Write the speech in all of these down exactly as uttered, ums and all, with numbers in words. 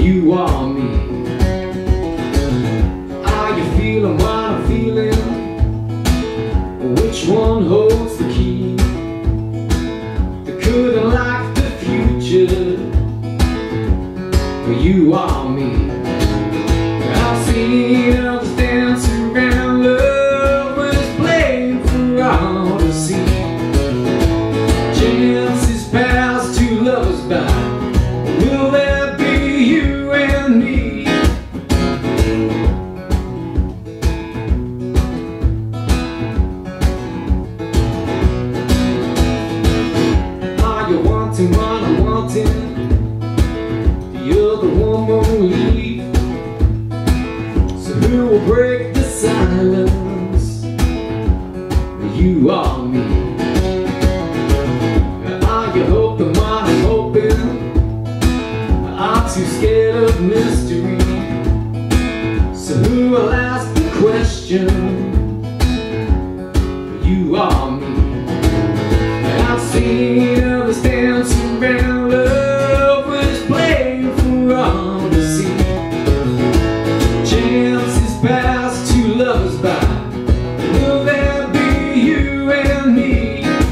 you are me. Are you feeling what I'm feeling? Which one holds the key? The good and like the future. You are me. I've seen others dance around love, but it's playing for all to see. Chances pass, two lovers by. Will there be you and me? Are you wanting what I'm wanting? You're the one won't leave. So who will break the silence? You are me. Are you hoping what I'm hoping? I'm too scared of mystery. So who will ask the question? You are me. I've seen others dance around love, but it's playing for all to see. Chances pass, two lovers by. Will there be you and me?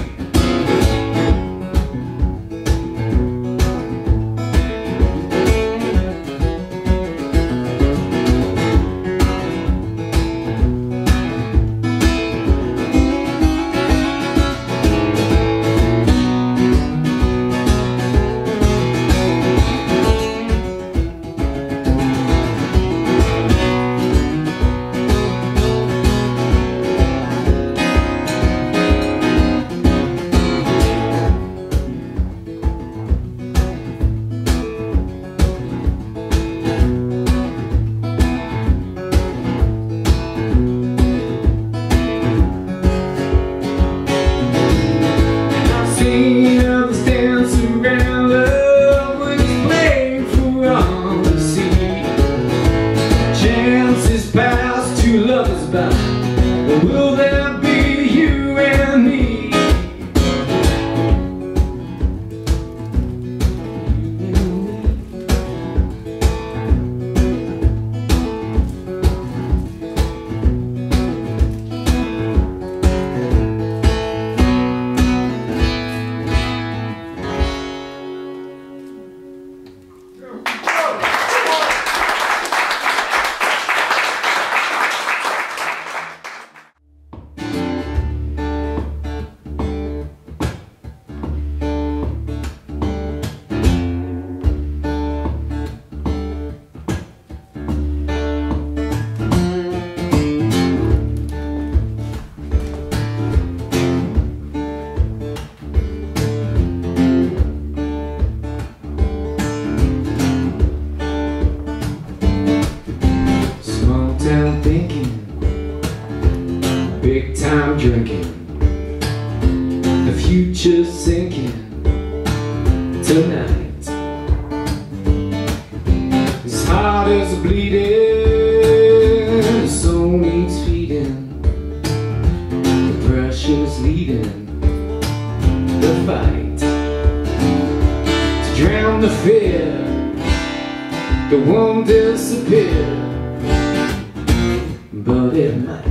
Will there be you and me? Thinking, big time drinking, the future's sinking tonight. His heart is bleeding, his soul needs feeding, the pressure's leading the fight. To drown the fear that won't disappear, but it might.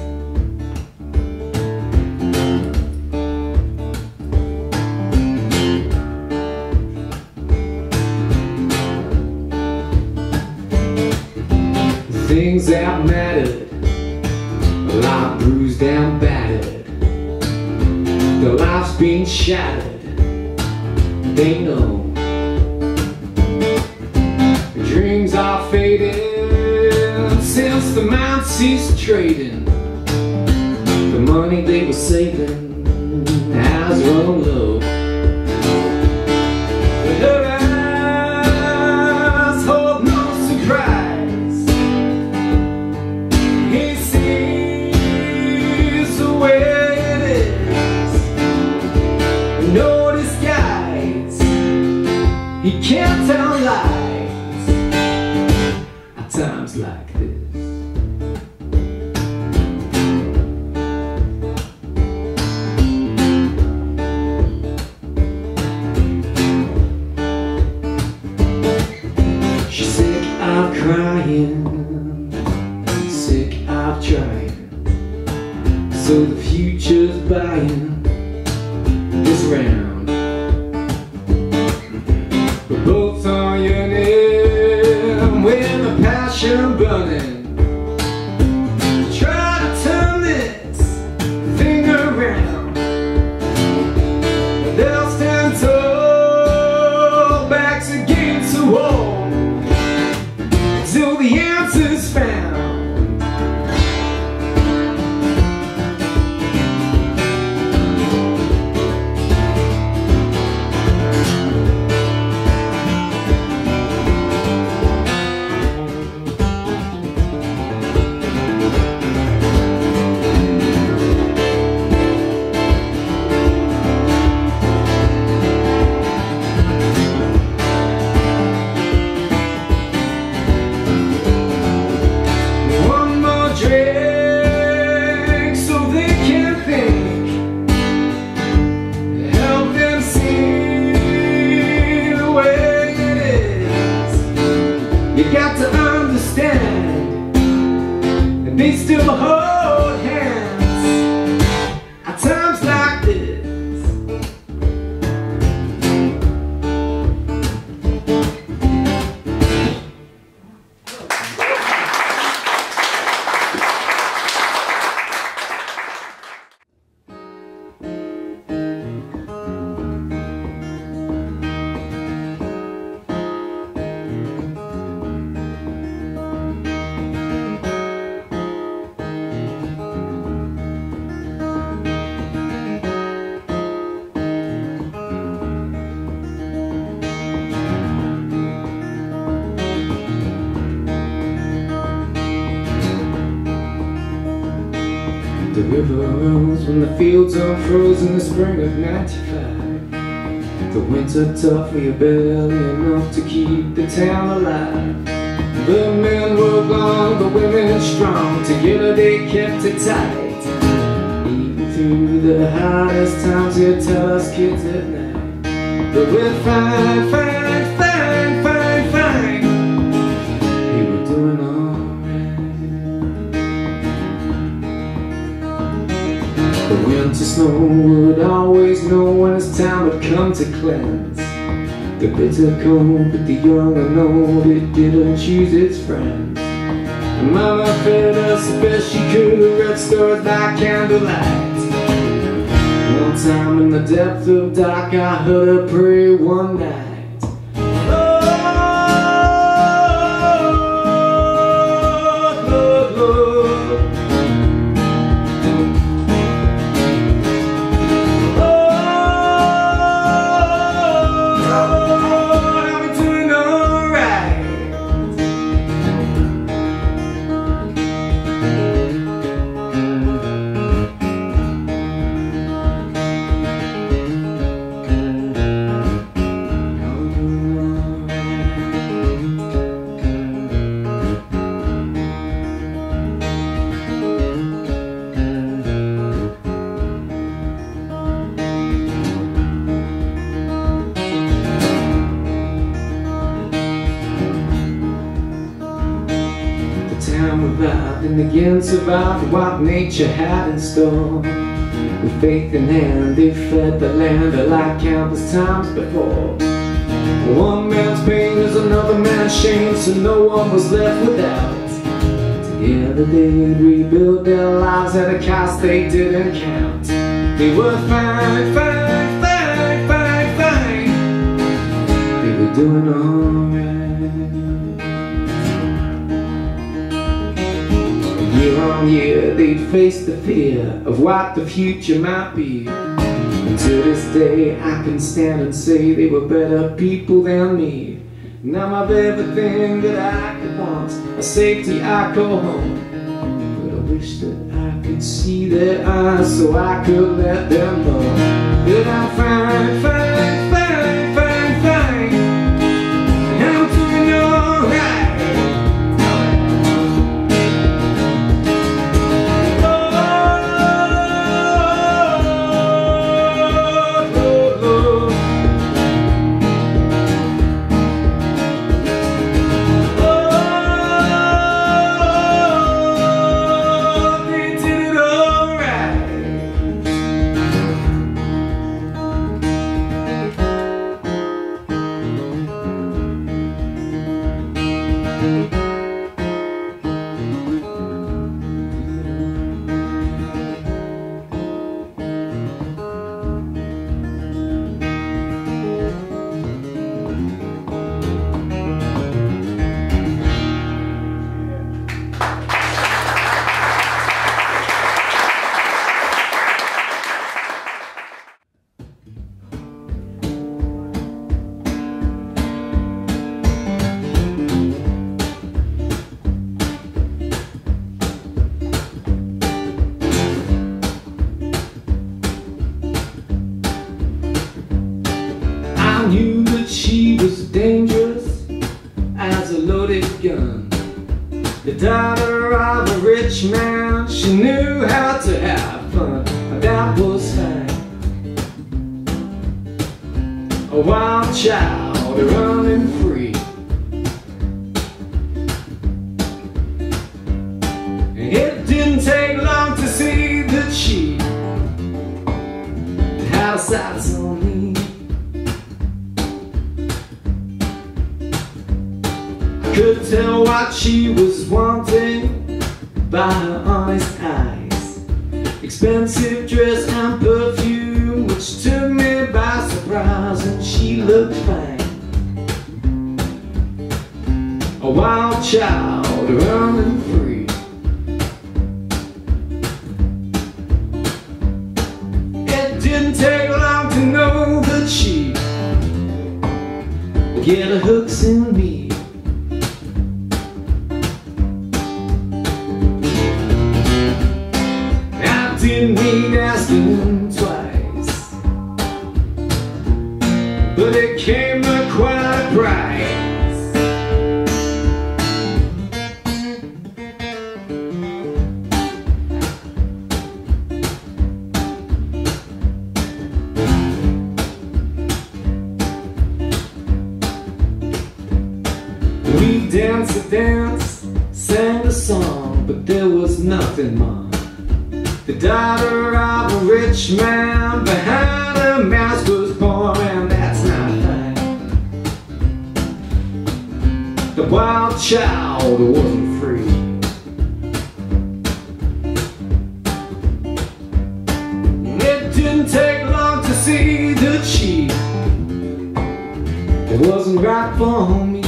The things that mattered, a lot bruised and battered. Their lives being shattered, they know. The dreams are fading since the man ceased trading. The money they were saving has run low. But her eyes hold no surprise. He sees the way it is, no disguise. He can't tell lies at times like this. crying, sick of trying, so the future's buying this round. We're both on yearning with a passion burning. Try to turn this thing around. They'll stand tall, backs against the wall, till the answer's found. Drink so they can think, help them see the way it is. You got to understand, and they still hold hands at times like this. The river rose when the fields unfroze in the spring of ninety-five. The winter tough, we are barely enough to keep the town alive. The men were gone, the women strong, together they kept it tight. Even through the hardest times, he'd tell us kids at night that we're fine, fine, fine, fine, fine. We were doing all the winter snow would always know when it's time had come to cleanse. The bitter cold, but the young and old, it didn't choose its friends. And Mama fed us the best she could, read stories by candlelight. One time in the depth of dark, I heard her pray one night. Time revived and again survived what nature had in store. With faith in hand, they fed the land like countless times before. One man's pain is another man's shame, so no one was left without. Together they'd rebuild their lives at a cost they didn't count. They were fine, fine, fine, fine, fine. They were doing alright. Year on year they'd face the fear of what the future might be. And to this day I can stand and say they were better people than me. Now I've everything that I could want, a safety I call home. But I wish that I could see their eyes so I could let them know that I'm fine, fine, fine, fine, fine, and I'm doing alright. Oh, Knew that she was dangerous as a loaded gun. The daughter of a rich man, she knew how to have fun. That was fine. A wild child running free. It didn't take long to see that she had her sights on me. Could tell what she was wanting by her honest eyes. Expensive dress and perfume which took me by surprise, and she looked fine. A wild child running free. It didn't take long to know that she would get her hooks in me. Didn't need asking twice, but it came at quite a price. We danced a dance, sang a song, but there was nothing more. The daughter of a rich man behind a mask was born, and that's not fine. The wild child wasn't free. It didn't take long to see that she it wasn't right for me.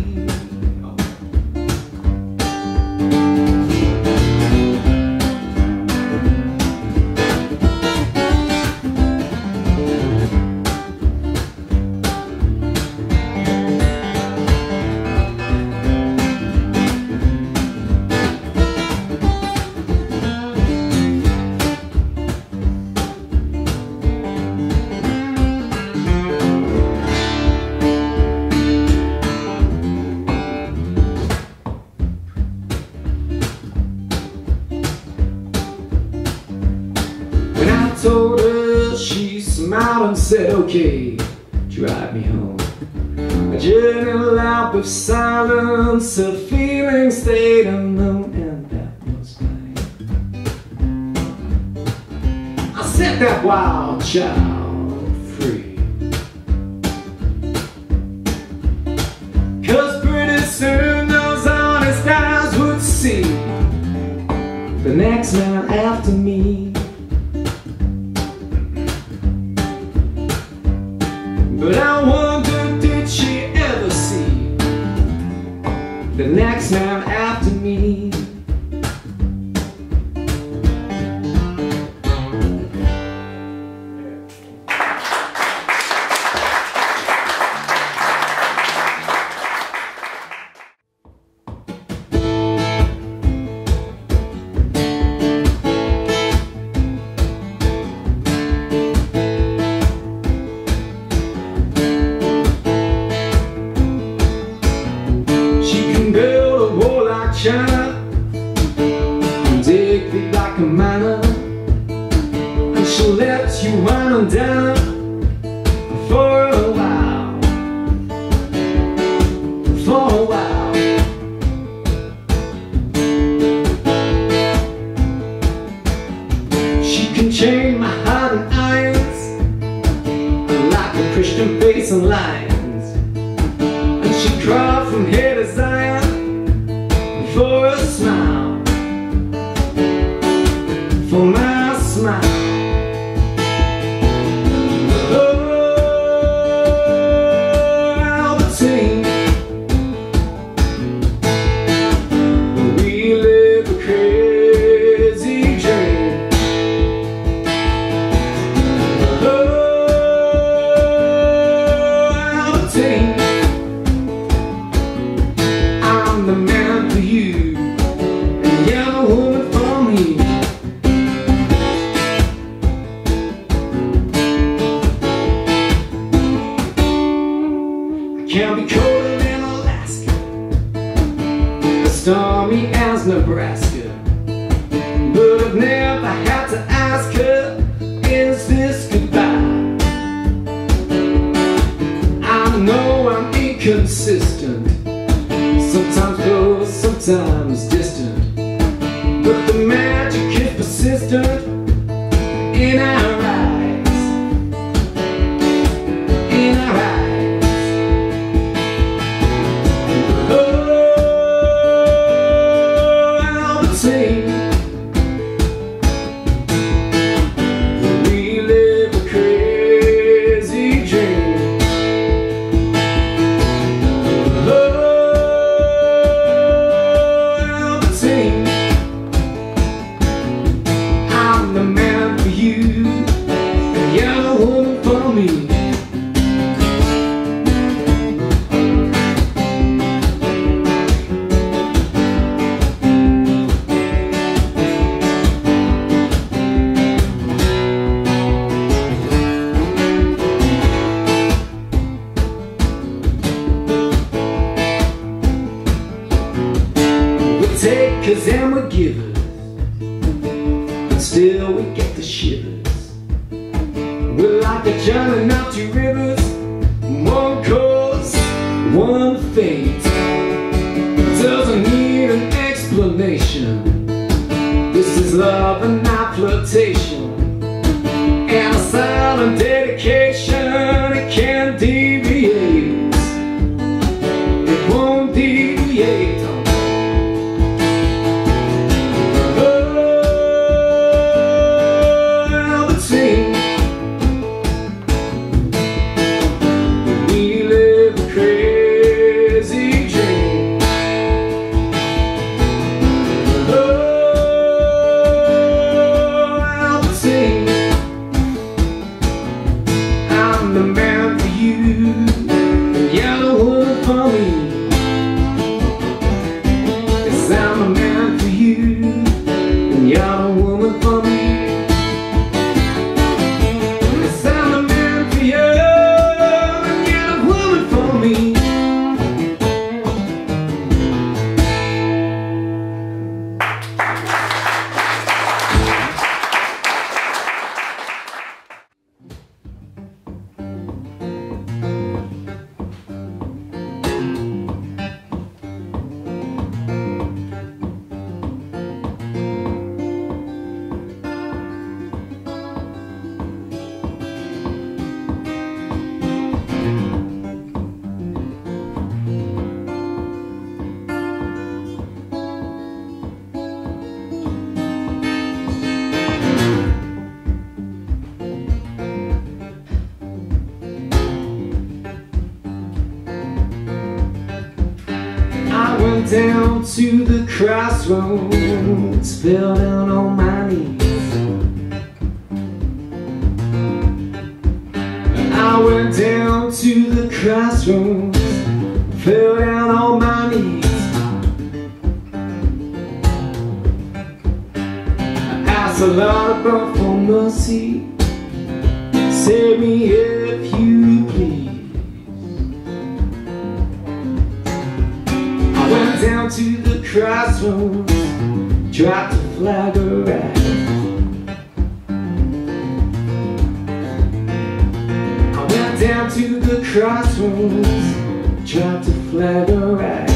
Told her, she smiled and said, okay, drive me home. A journey lap of silence, a feeling stayed unknown, and that was fine. I set that wild child free, 'cause pretty soon those honest eyes would see the next man after me. But I wonder, did she ever see the next man after me? China, dig deep like a miner, and she'll let you wine and dine for a while, for a while. She can chain my heart in irons, like a Christian face and lions, and she cried from here to Zion. stormy as Nebraska, but I've never had to ask her, is this goodbye? I know I'm inconsistent, sometimes close, sometimes distant, but the magic is persistent in our eyes, in our eyes. We live a crazy dream. Oh, Albertine, I'm the man for you, and you're the woman for me. Takers and we're givers, but still we get the shivers. We're like a journey out two rivers, one course, one fate. Doesn't need an explanation. This is love and not flirtation, and a silent dedication. It can't deviate, it won't deviate. I'm the man for you, and you're the woman for me. Yes, I'm the man for you, and you're the woman for me. Yes, I'm the man for you, and you're the woman for me. Went down to the crossroads, fell down on my knees. I went down to the crossroads, fell down on my knees. I asked the Lord above for mercy, save me if you please. Went down to the crossroads, dropped a flag of wrath. I went down to the crossroads, dropped a flag of wrath.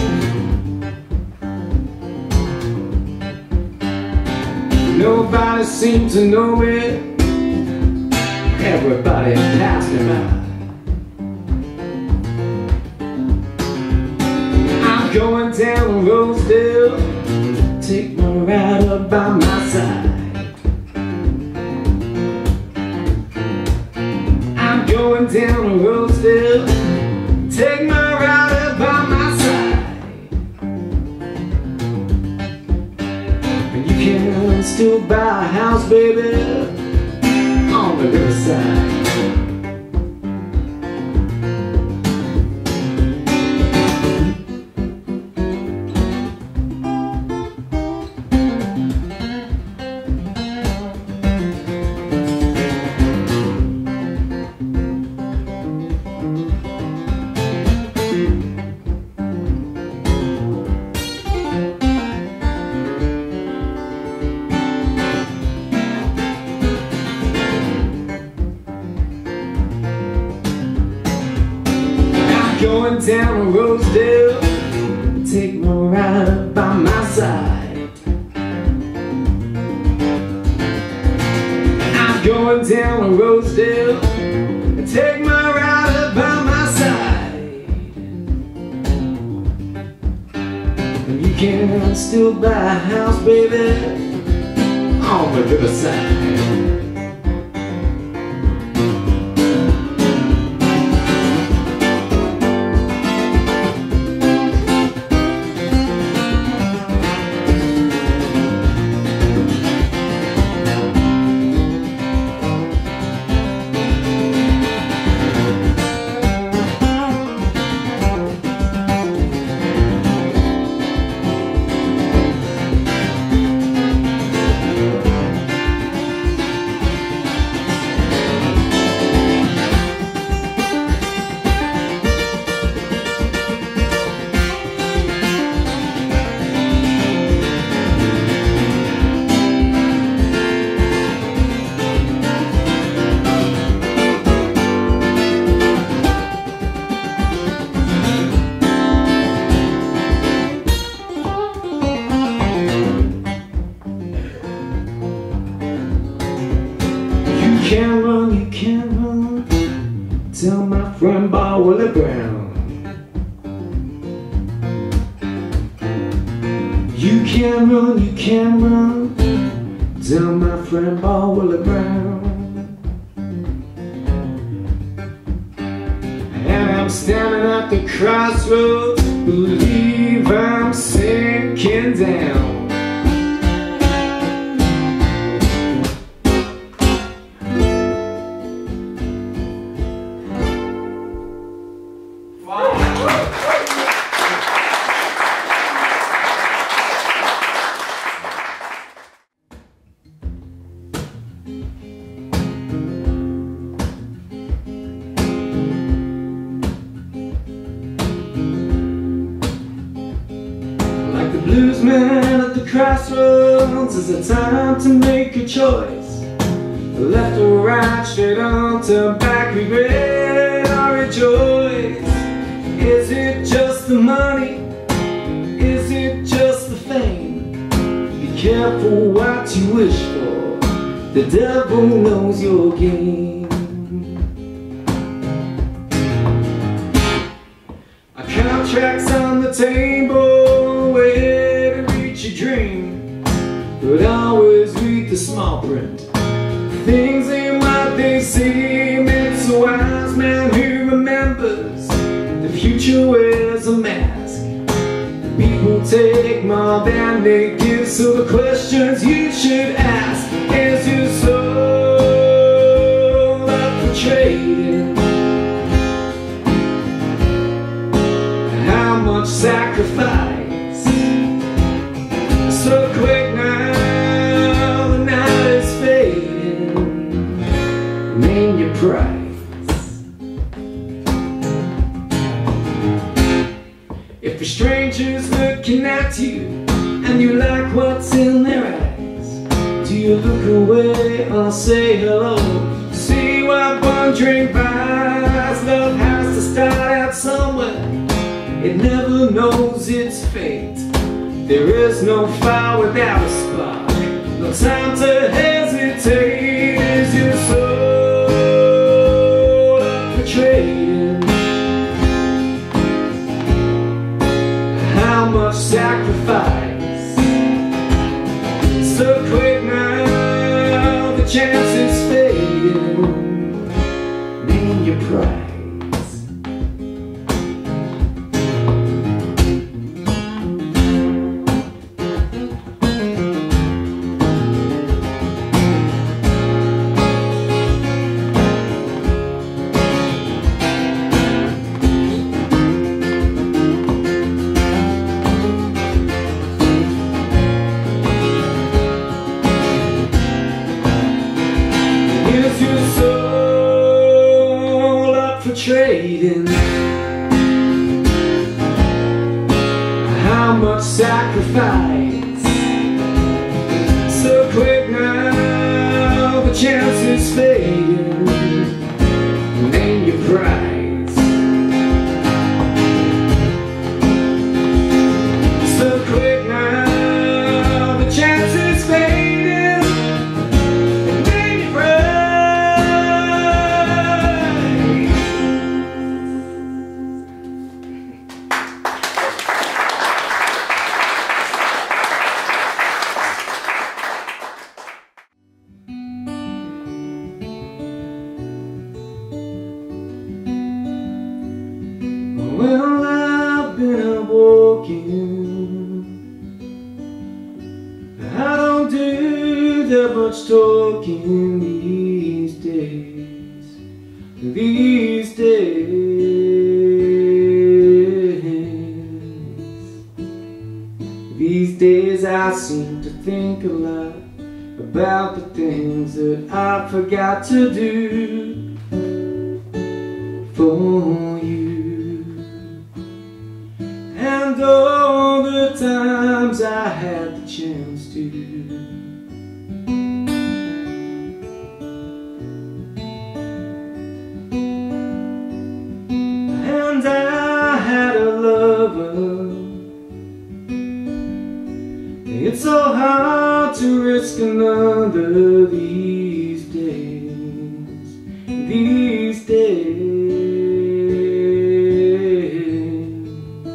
Nobody seemed to know it, everybody passed me by. Going down Rosedale, take my rider by my side. I'm going down Rosedale, take my rider by my side. And you can still buy a house, baby, on the riverside. going down to Rosedale. Take my ride by my side. I'm going down to Rosedale. Take my ride by my side. And you can still buy a house, baby, on the riverside. You can run, you can run, tell my friend Bob Willie Brown. You can run, you can run, tell my friend Bob Willie Brown. And I'm standing at the crossroads, believe I'm sinking down. Bluesman at the crossroads, is a time to make a choice. Left or right, straight on to back, regret or rejoice. Is it just the money? Is it just the fame? Be careful what you wish for, the devil knows your game. A contract's on the table, way to reach your dream, but always read the small print. Things ain't what they seem. It's a wise man who remembers the future wears a mask. People take more than they give, so the questions you should ask: is your soul up for trading? How much sacrifice? So quick now, the night is fading. Name your price. If a stranger's looking at you and you like what's in their eyes, do you look away or say hello? See what one drink buys. Love has to start out somewhere. It never knows its fate. There is no fire without a spark. No time to hesitate. Is your soul up for trading? How much sacrifice? So quick now, the chance is fading. Name your price. Is your soul up for trading? How much sacrifice? So quick now, the chance is fading. Name your price. talking. I don't do that much talking these days. These days. These days I seem to think a lot about the things that I forgot to do for you, and all the times I had the chance to. And I had a lover. It's so hard to risk another these days, these days.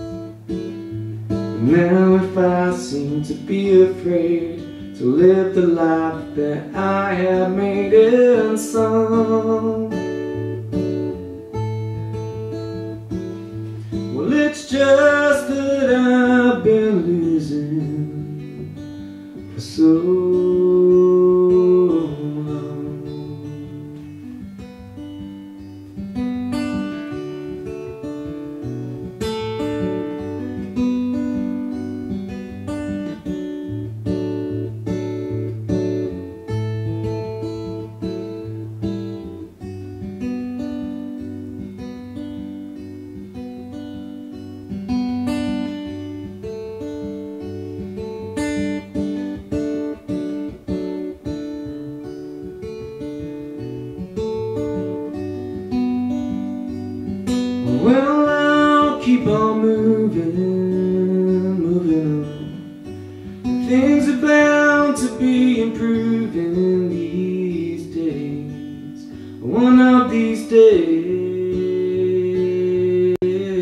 Now if I seem to be afraid to live the life that I have made in song, well, it's just that I've been losing for so long. Well, I'll keep on moving, moving on. Things are bound to be improving these days, one of these days.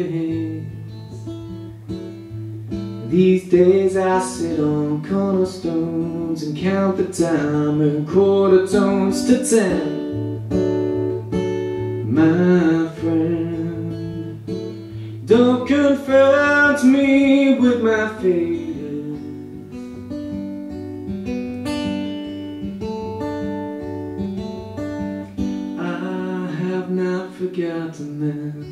These days I sit on cornerstones and count the time in quarter tones to ten. My friend, don't confront me with my failures. I have not forgotten them.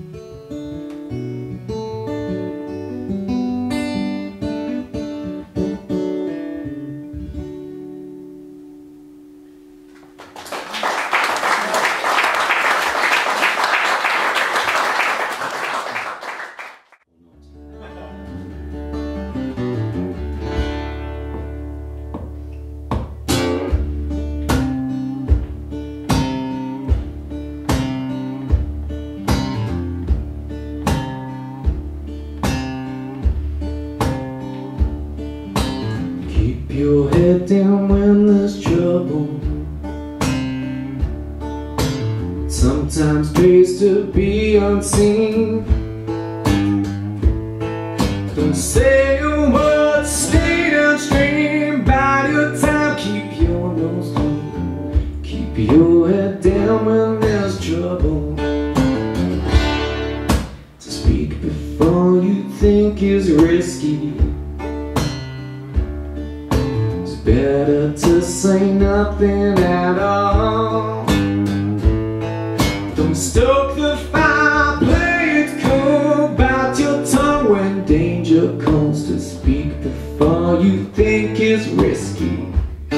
Keep your head down when there's trouble. Sometimes pays to be unseen. Don't say a word, stay downstream. Bide your time, keep your nose clean. Keep your head down when there's trouble. To speak before you think is risky. Better to say nothing at all. Don't stoke the fire, play it cool. Bite your tongue when danger calls. To speak before you think is risky.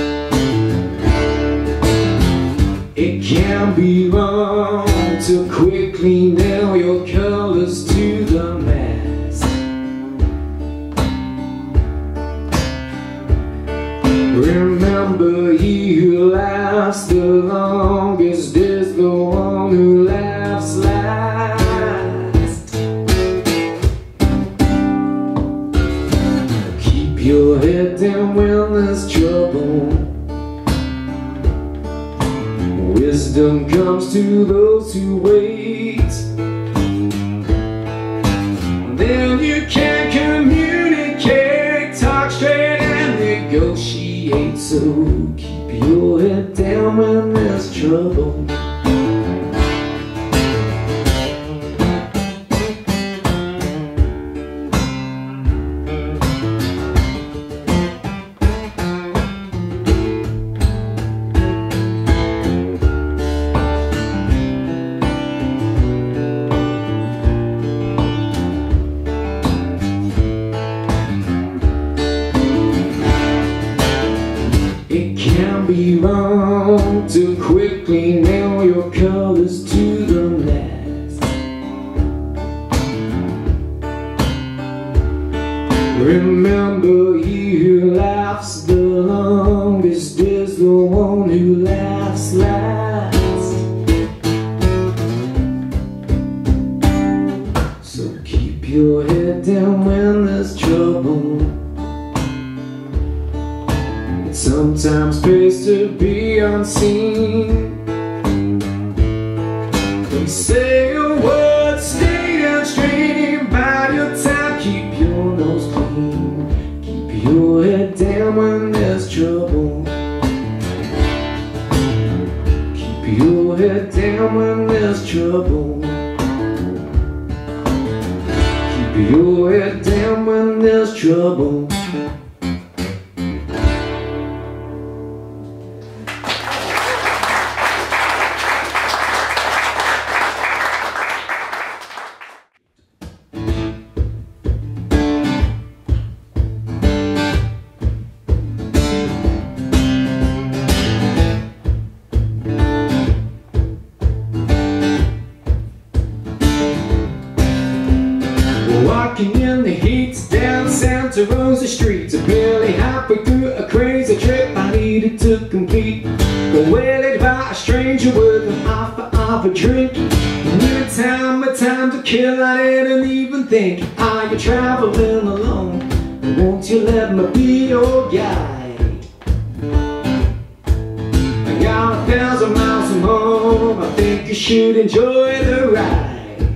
It can be wrong to quickly nail your colors to the mast. Remember, he who laughs the longest is the one who laughs last. Keep your head down when there's trouble. Wisdom comes to those who wait. Then you can communicate, talk straight and negotiate. So keep your head down when there's trouble. can't be wrong to quickly nail your colors to the mast. Remember, he who laughs the longest is the one who laughs last. So keep your head down when there's trouble. It sometimes pays to be unseen. Don't say a word, stay downstream. Bide your time, keep your nose clean. Keep your head down when there's trouble. Keep your head down when there's trouble. Keep your head down when there's trouble. Walking in the heat down Santa Rosa Street, barely halfway through a crazy trip I needed to complete. Got waylaid by a stranger with an offer of a drink. New time, my time to kill, I didn't even think. Are you traveling alone? Won't you let me be your guide? I got a thousand miles from home, I think you should enjoy the ride.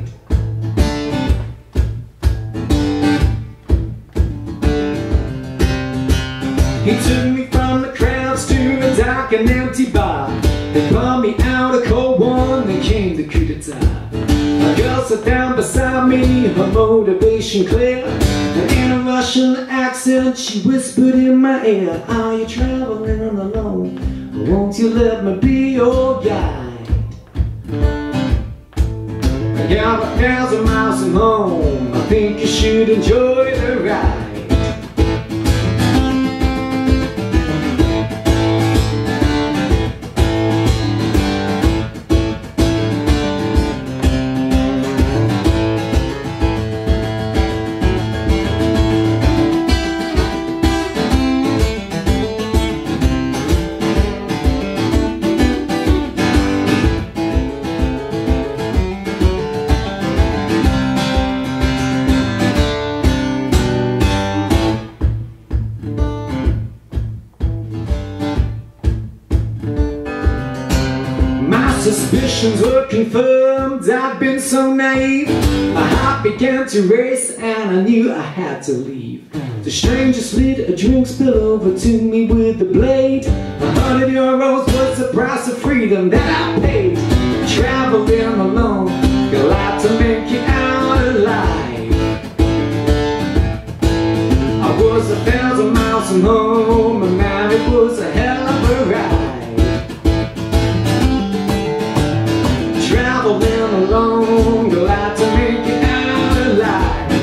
He took me from the crowds to a dark and empty bar. They brought me out a cold one, then came the coup d'etat. A girl sat down beside me, her motivation clear. And in a Russian accent she whispered in my ear, are you traveling alone? Won't you let me be your guide? I got a thousand miles from home, I think you should enjoy the ride. Suspicions were confirmed, I'd been so naive. My heart began to race and I knew I had to leave. The stranger slid a drink spill over to me with a blade. A hundred euros was the price of freedom that I paid. Traveling alone, glad to make it out alive. I was a thousand miles from home, and man, it was a hell of a ride. Traveling alone, glad to make it out alive.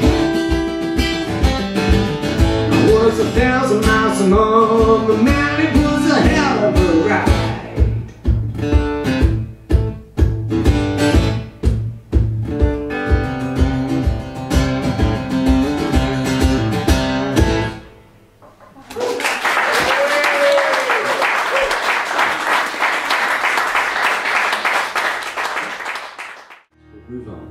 I was a thousand miles from home, but man, it was a hell of a ride. Move on.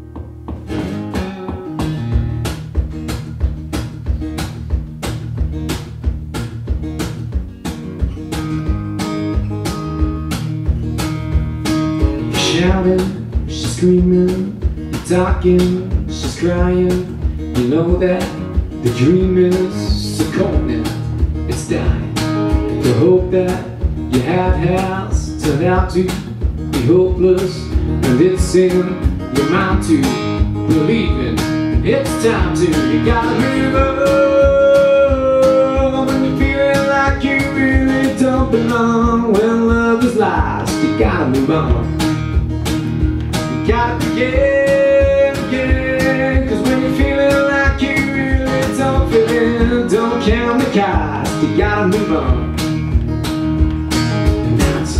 She's shouting, she's screaming, talking, she's crying. You know that the dream is so cold now, it's dying. The hope that you had has turned out to be hopeless, and it's in your mind to believe in. It's time to, you gotta move on. When you're feeling like you really don't belong, when love is lost, you gotta move on. You gotta begin again, cause when you're feeling like you really don't fit in, don't count the cost, you gotta move on.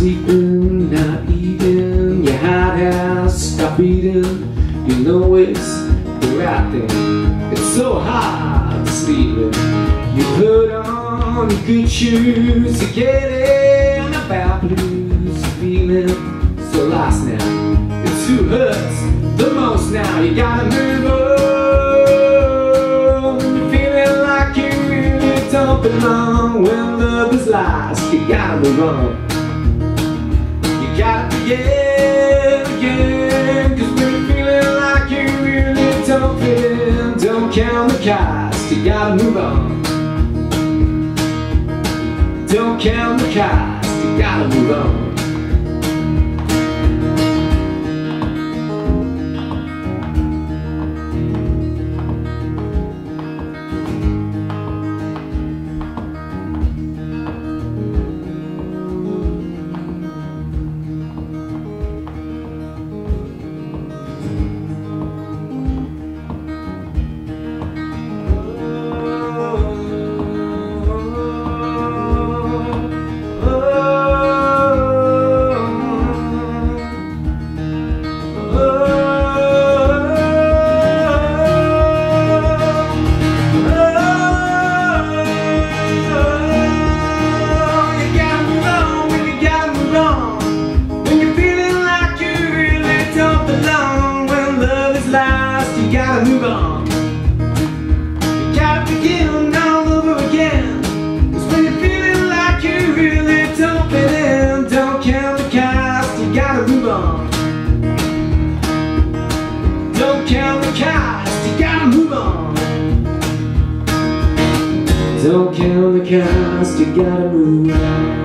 sleeping, not eating, your hot house, stop eating. You know it's the right thing. It's so hard to sleep in. You put on your good shoes to get in the bad blues. You're feeling so lost now. It's who hurts the most now. You gotta move on. You're feeling like you really don't belong. When love is lost, you gotta move on. You gotta begin again. Cause when you're feeling like you really don't fit in, don't count the cost, you gotta move on. Don't count the cost, you gotta move on. You gotta move on. You gotta begin all over again. Cause when you're feeling like you really don't fit in, don't count the cost, you gotta move on. Don't count the cost, you gotta move on. Don't count the cost, you gotta move on.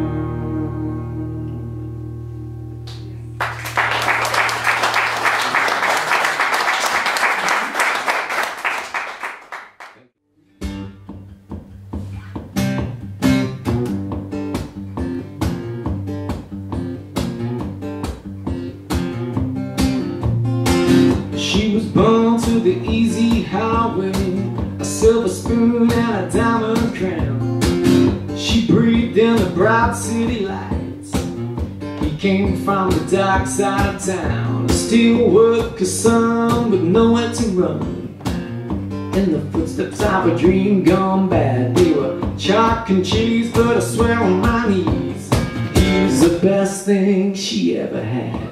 She was born to the easy highway, a silver spoon and a diamond crown. She breathed in the bright city lights. He came from the dark side of town, a steel worker son with nowhere to run. In the footsteps of a dream gone bad, they were chalk and cheese, but I swear on my knees, he was the best thing she ever had.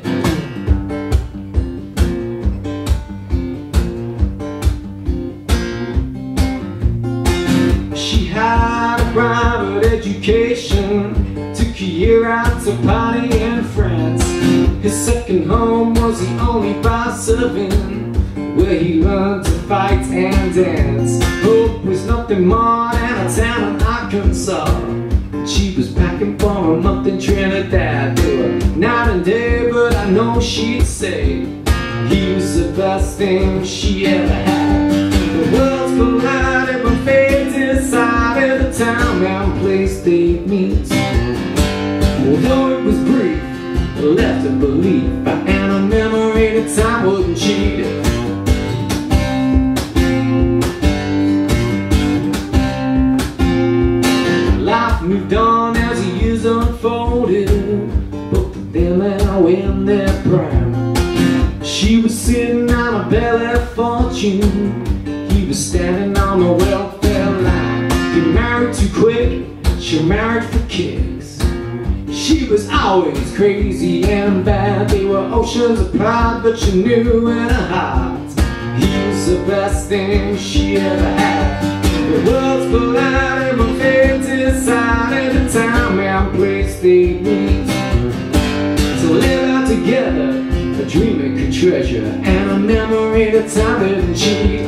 Had a private education, took a year out to party in France. His second home was the only bar serving, where he learned to fight and dance. Hope was nothing more than a town in Arkansas. She was packing for a month in Trinidad. They were night and day, but I know she'd say he was the best thing she ever had. The worlds collided when fate decided the time and place they'd meet. Although it was brief, it left a belief and a memory that time wouldn't cheat. Life moved on as the years unfolded, both of them now in their prime. She was sitting on a belly fortune, he was standing on the welfare line. He married too quick, she married for kicks. She was always crazy and bad. They were oceans apart, but she knew in her heart he was the best thing she ever had. The worlds collided when fate decided the time and place they'd meet. To live out together, a dream they could treasure, and a memory that time didn't cheat.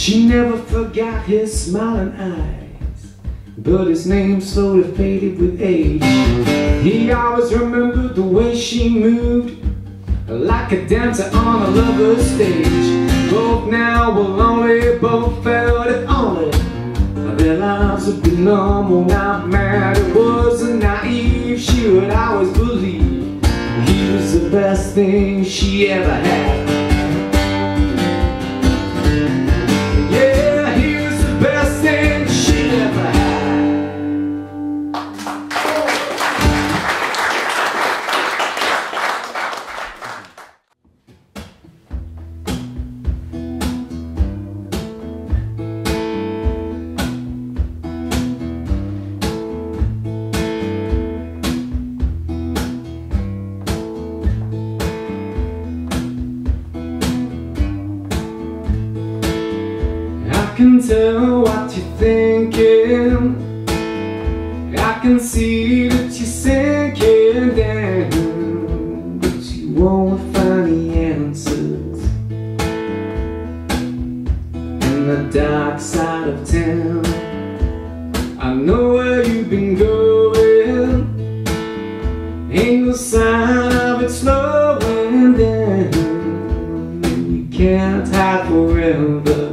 She never forgot his smiling eyes, but his name slowly faded with age. He always remembered the way she moved, like a dancer on a lover's stage. Both now were lonely, both felt if only their lives would be normal. Not mad, it wasn't naive. She would always believe he was the best thing she ever had. Yeah, he was the best thing she ever had. I can tell what you're thinking, I can see that you're sinking down, but you won't find the answers in the dark side of town. I know where you've been going, ain't no sign of it slowing down. You can't hide forever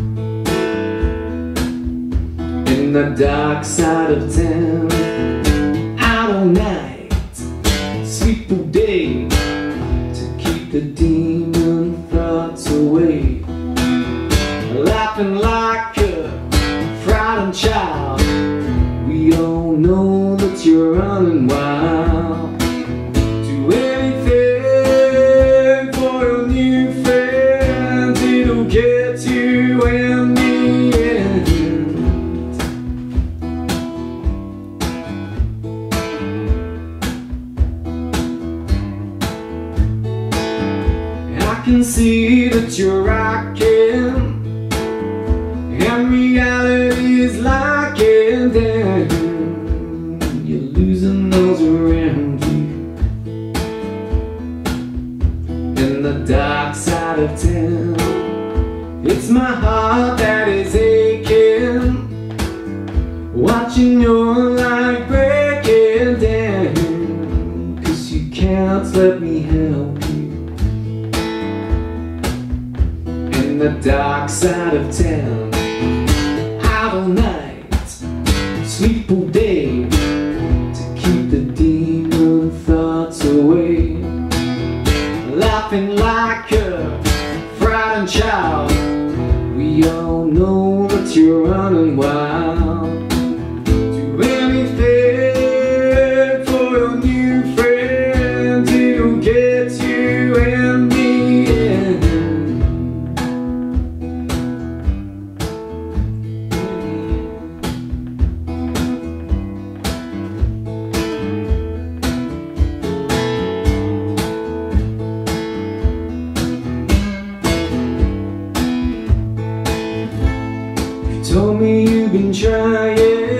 in the dark side of town. Out all night, sleep all day, to keep the demon thoughts away. Laughing like a frightened child, we all know that you're running wild. Do anything for your new friend, it'll get you in the end. I can see that you're rocking, and reality is locking down. You're losing those around you in the dark side of town. It's my heart that is aching, watching your life breaking down, 'cause you can't let me help you in the dark side of town. Out all night, sleep all day, to keep the demon thoughts away. Laughing like a frightened child, we all know that you're running wild. Do anything for your new friend, it'll get you in the end. Told me you've been trying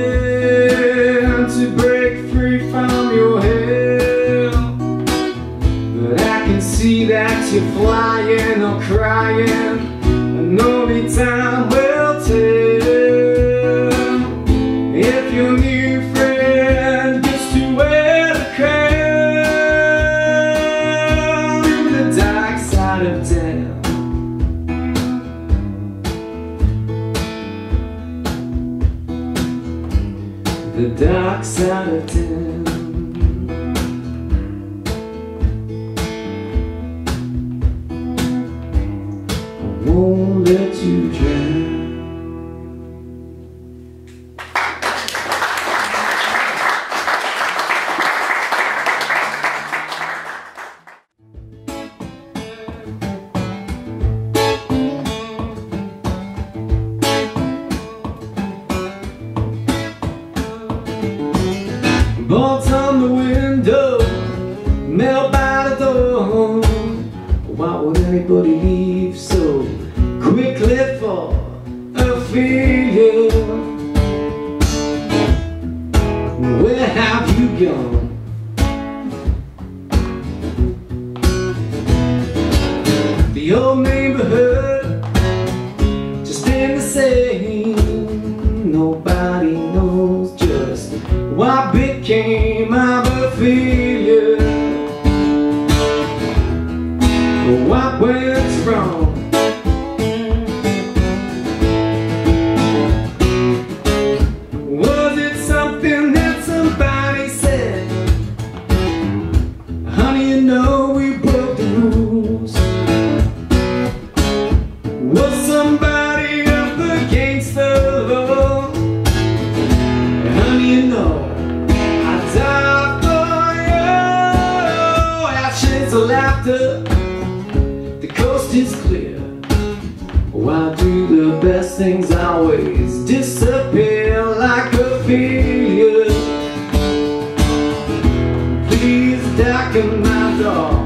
to break free from your hell, but I can see that you're flying or crying, and only time will tell if your new friend gets to wear the crown in the dark side of town. The dark side of town. I won't let you drown. Bolts on the window, mail by the door. Why would anybody leave so quickly for a failure? Where have you gone? The old neighborhood just in failure. What went wrong? Was it something that somebody said? Honey, you know we broke the rules. Was somebody up against the law? Honey, you know I died for you. Ashes of laughter, the coast is clear. Why do the best things always disappear like a failure? Please darken my door.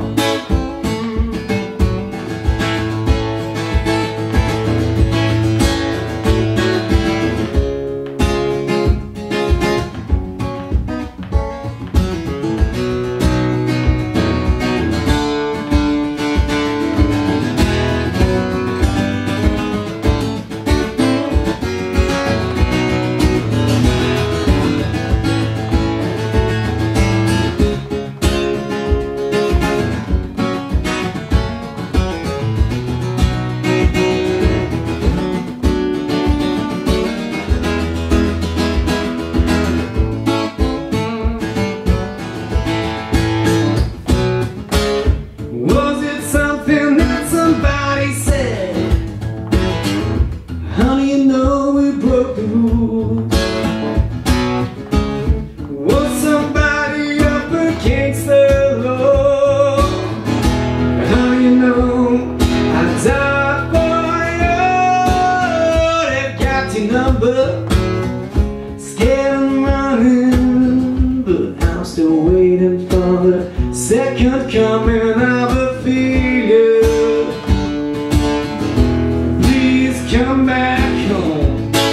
Honey, you know we broke the rules. Was somebody up against the law? Honey, you know I died for you. They've got your number, scared and running, but I'm still waiting for the second coming of a failure. Come back home.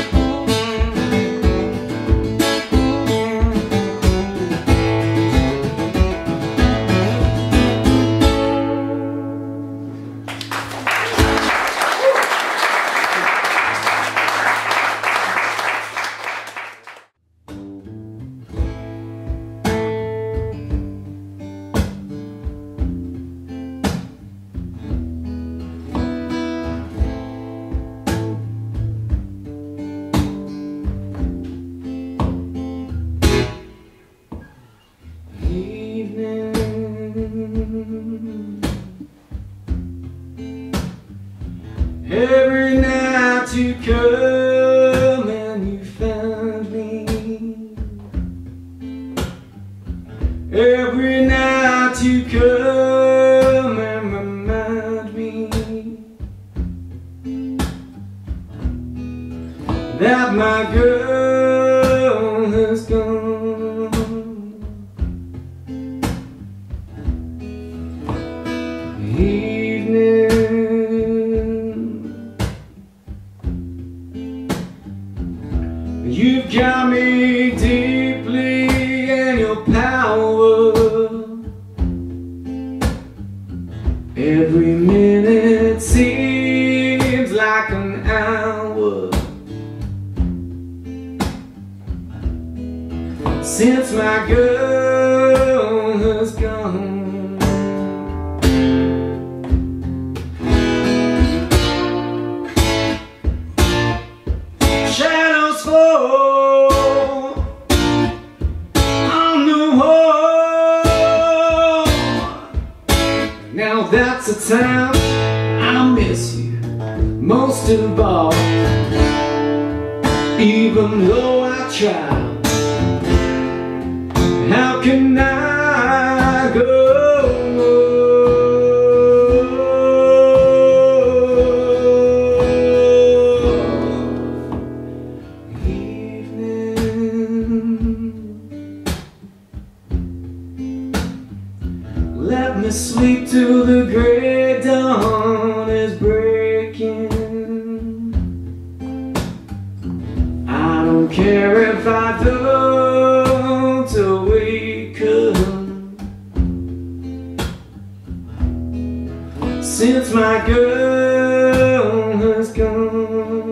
Every night you come and you find me. Every night you come and remind me that my girl has gone. You've got me deeply in your power. Every minute seems like an hour since my girl has gone. Shadows fall on the wall. Now that's the time I miss you most of all. Even though I try, how can I go? Let me sleep till the gray dawn is breaking. I don't care if I don't awaken, since my girl has gone.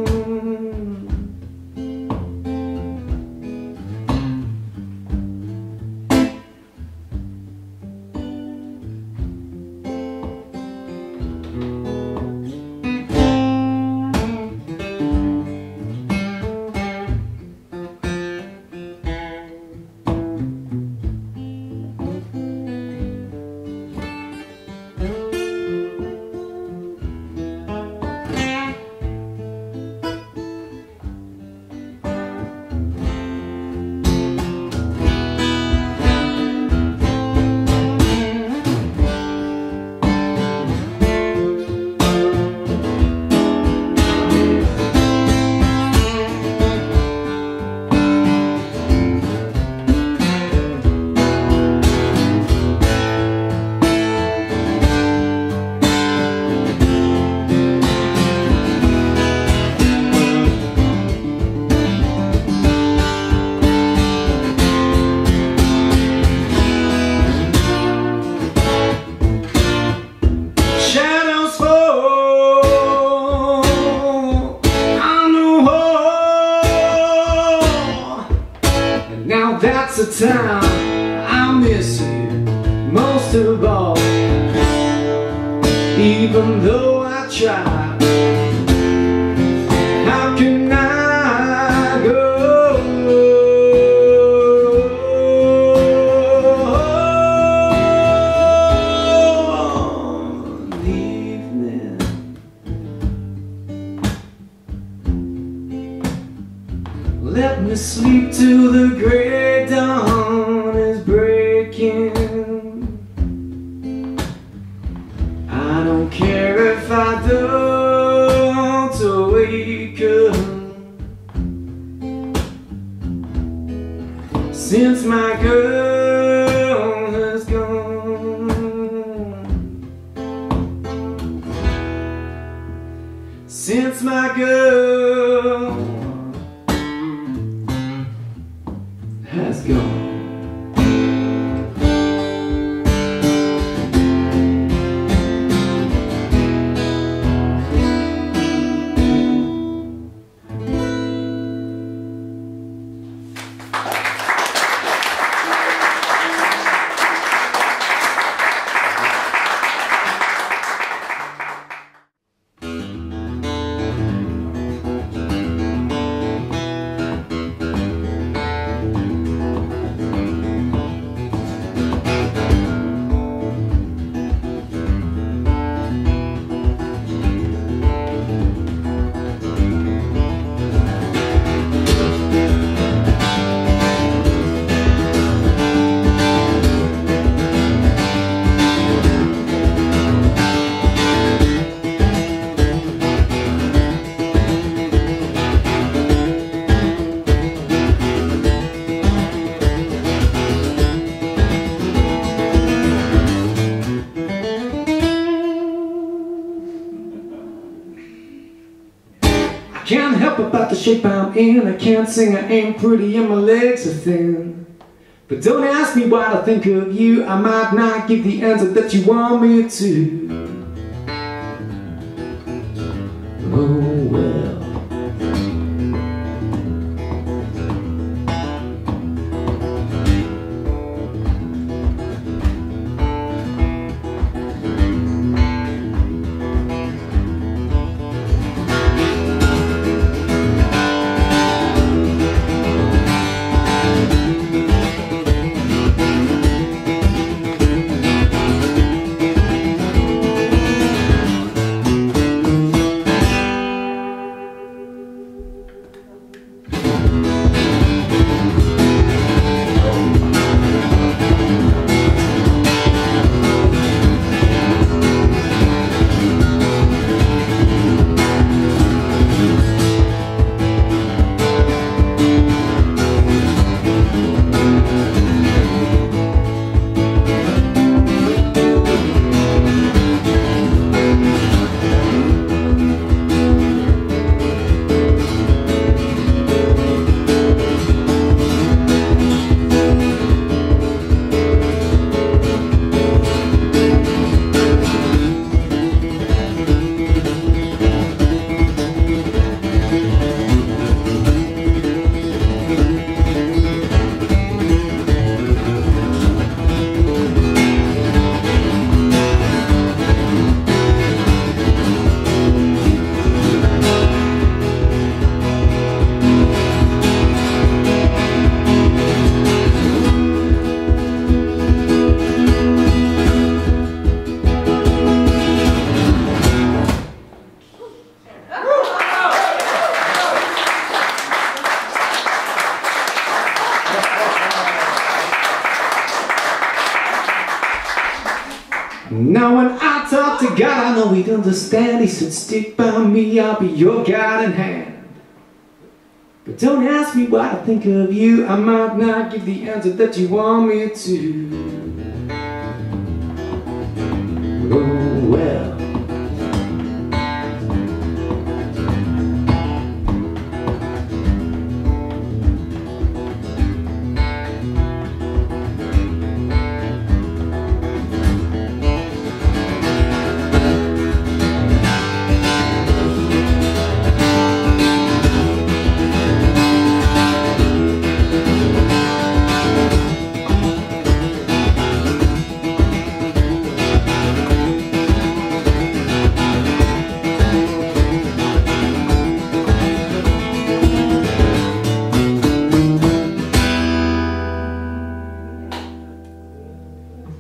time I miss you most of all. Even though I try, how can I go on evening? Let me sleep till the gray dawn is breaking. I don't care if I don't awaken, since my girl has gone. Since my girl has gone. Can't help about the shape I'm in. I can't sing, I ain't pretty, and my legs are thin. But don't ask me what I think of you. I might not give the answer that you want me to. Oh well. Now when I talk to God, I know He'd understand. He said, stick by me, I'll be your guiding hand. But don't ask me what I think of you. I might not give the answer that you want me to. Oh well.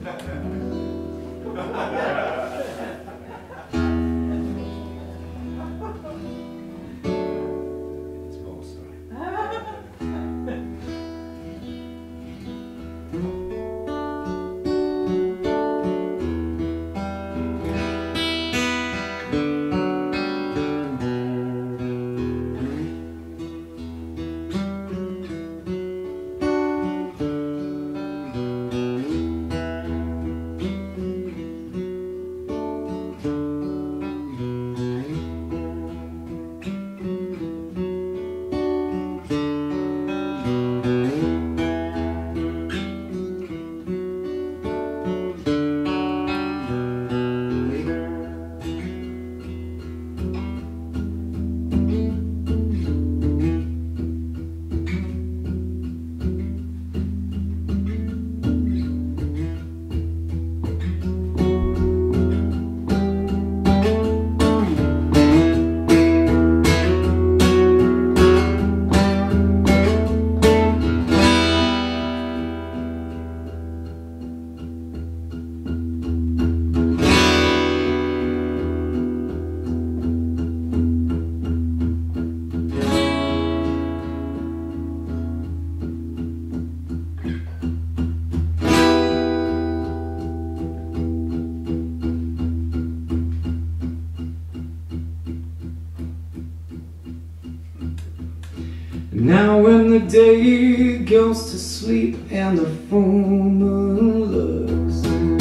Now when the day goes to sleep and the full moon looks,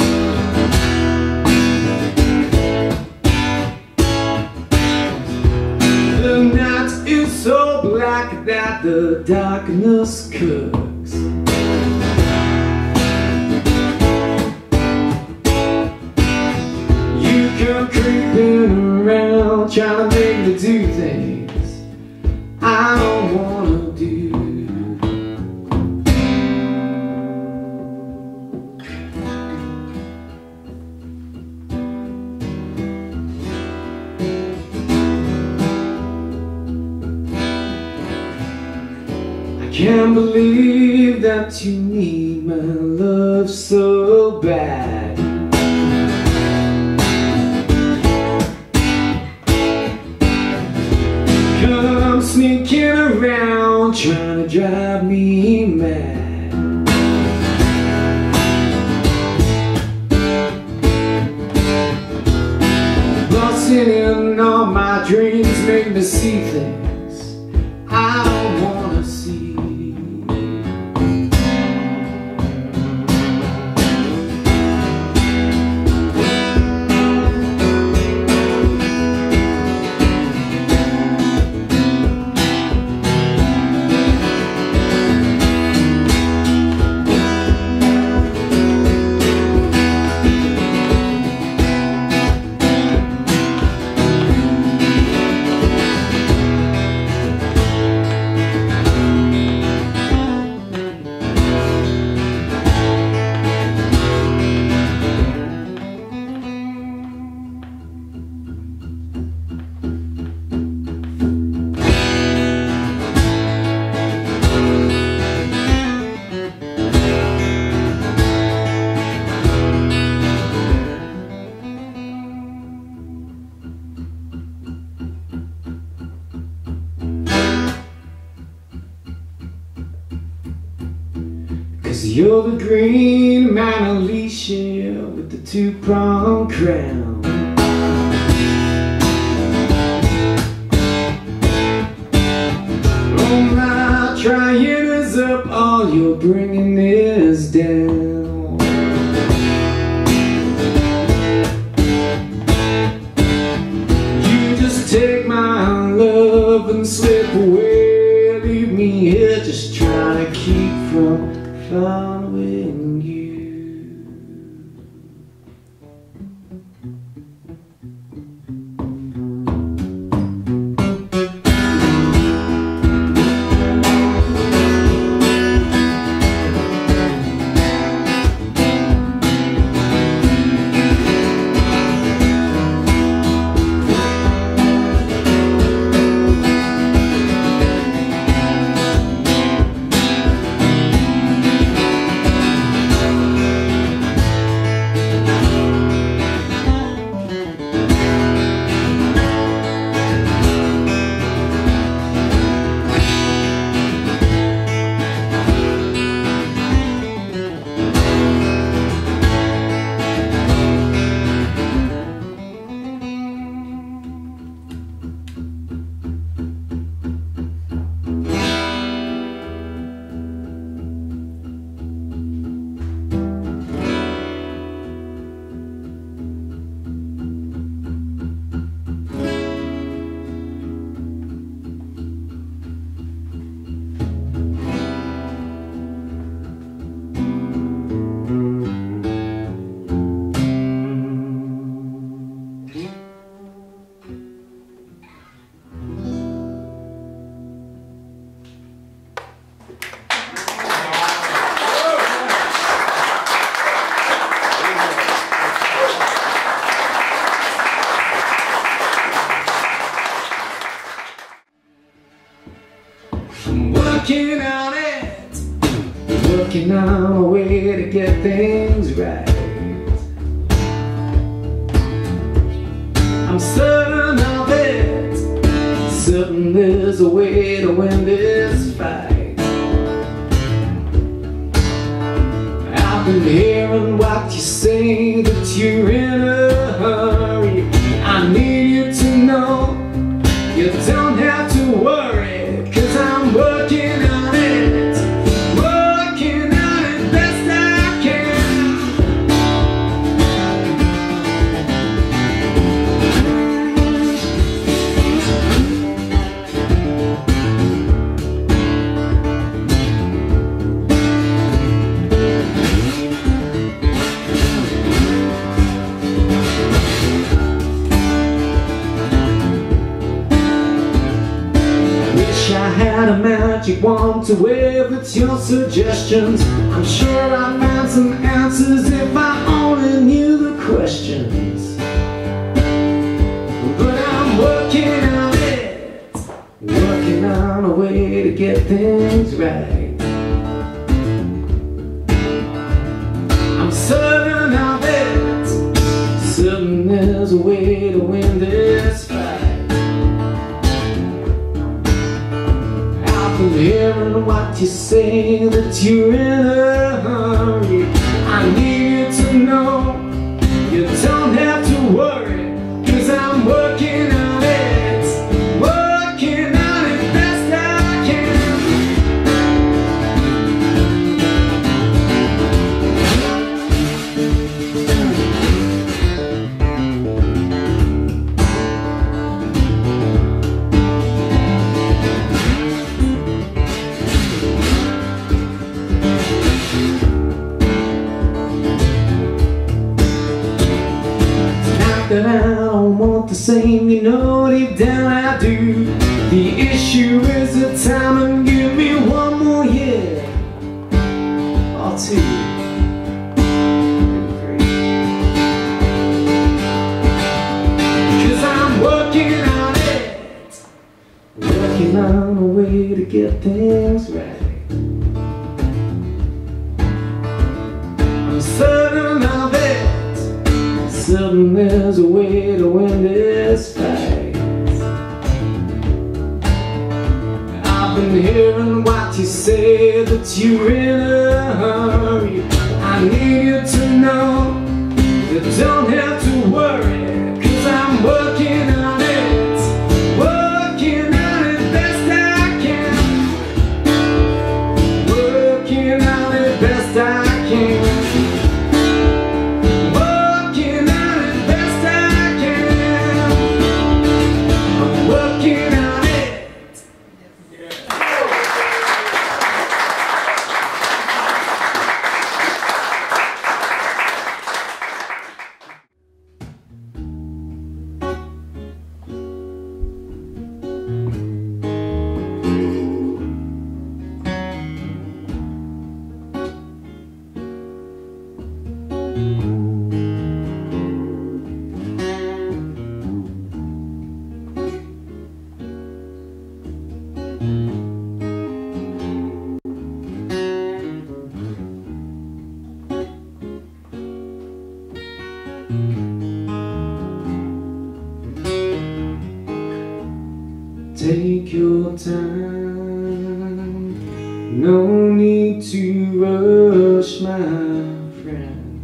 the night is so black that the darkness cooks. You come creeping around trying to make me do things I don't wanna do. I can't believe that you need my love so bad. Come sneaking around trying to drive me mad. Busting in all my dreams make me see things I don't wanna see. Cause you're the green Mona Lisa with the two-pronged crown. Oh my, trying is up, all you're bringing is down. You just take my love and slip away, leave me here just trying to keep from following you. working on it, working on a way to get things right. I'm certain of it, certain there's a way to win this fight. I've been hearing what you say, that you're in a hurry. I need you to know you don't have to worry, 'cause I'm working on it, working on it best I can. I had a magic wand to wave with your suggestions. I'm sure I'd find some answers if I only knew the questions. But I'm working on it, working on a way to get things right. I'm certain of it, certain there's a way to win this fight. I'm hearing what you say, that you're in a hurry. I need you to know you don't have to worry, 'cause I'm working on it, working on it best I can. That I don't want the same, you know deep down I do. The issue is the time, and give me one more year or two. Cause I'm working on it, working on a way to get things right. I'm certain of it, certain there's a way to win this fight. I've been hearing what you say, that you're in a hurry. I need you to know you don't have to worry, 'cause I'm working on it, working on it best I can, working on it best I can. Take your time, no need to rush, my friend.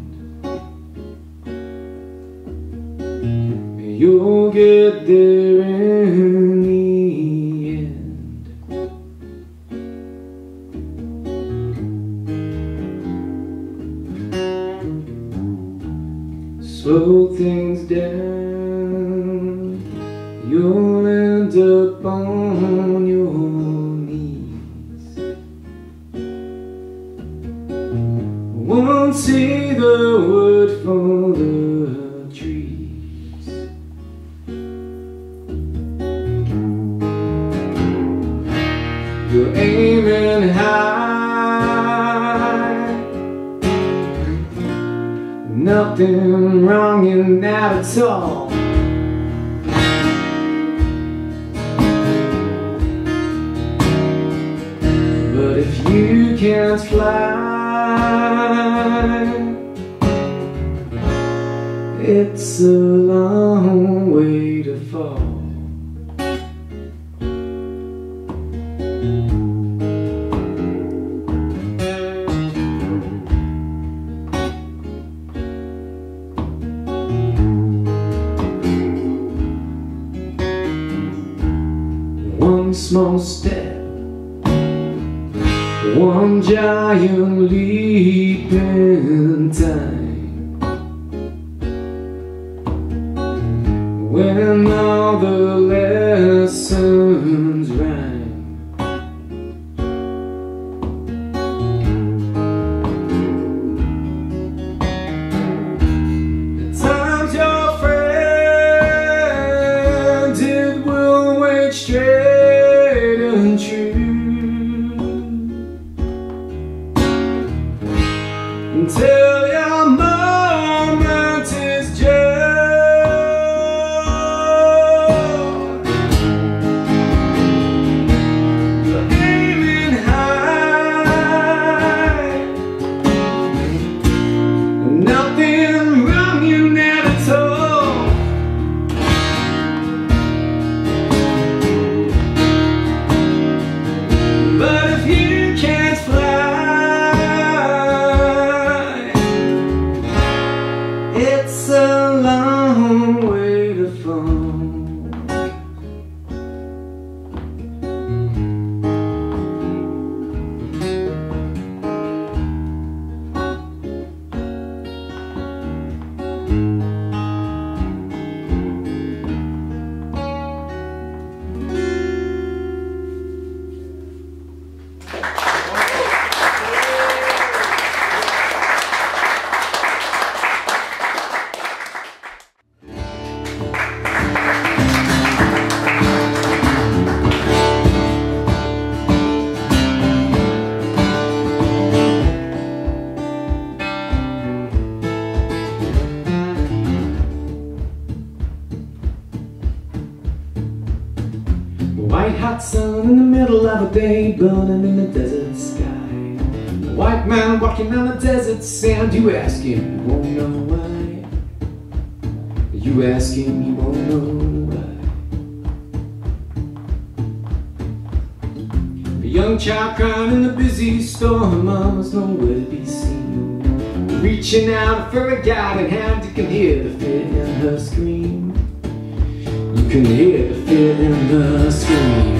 You'll get there in the end. Slow things down, you'll end up on your knees. Won't see the wood for the trees. You're aiming high, nothing wrong in that at all. if you can't fly, it's a long way to fall. One small step, one giant leap in time, when all the lessons rhyme. At times your friend, it will wait straight and true until your moment is just aiming high. Nothing wrong, you never told. But if you can't fly, it's a long way to fall. White hot sun in the middle of a day, burning in the desert sky. A white man walking on the desert sand. You ask him, you won't know why. You ask him, you won't know why. A young child crying in the busy store, her mama's nowhere to be seen. Reaching out for a guiding hand, you can hear the fear in her scream. You can hear the fear in the scream.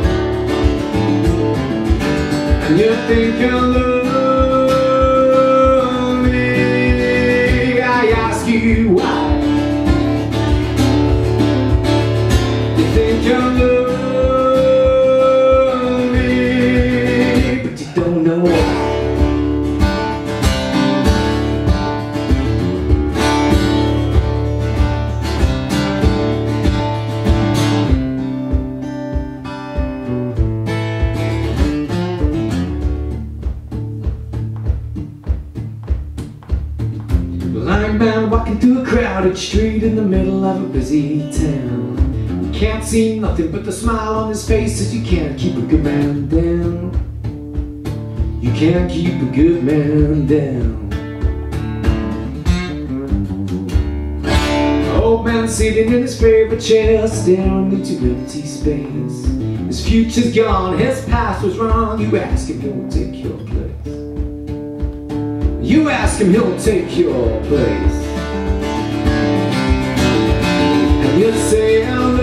And you think you're lonely, I ask you why. You think you're lonely, but you don't know why. Blind man walking through a crowded street in the middle of a busy town. You can't see nothing but the smile on his face, as you can't keep a good man down. You can't keep a good man down. Old man sitting in his favorite chair, staring into empty space. His future's gone, his past was wrong. You ask him, he'll take your place. You ask him, he'll take your place. And you say, I'm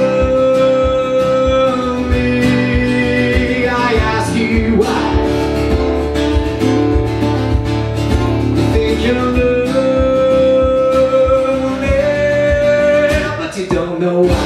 lonely, I ask you why. You think you're lonely, but you don't know why.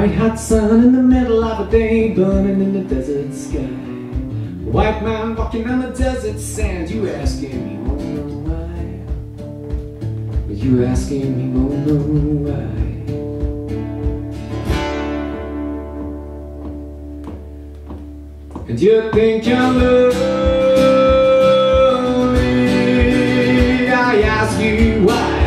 bright hot sun in the middle of a day, burning in the desert sky. A white man walking on the desert sand. You asking me, oh no, why? You asking me, oh no, why? And you think you're lonely, I ask you why.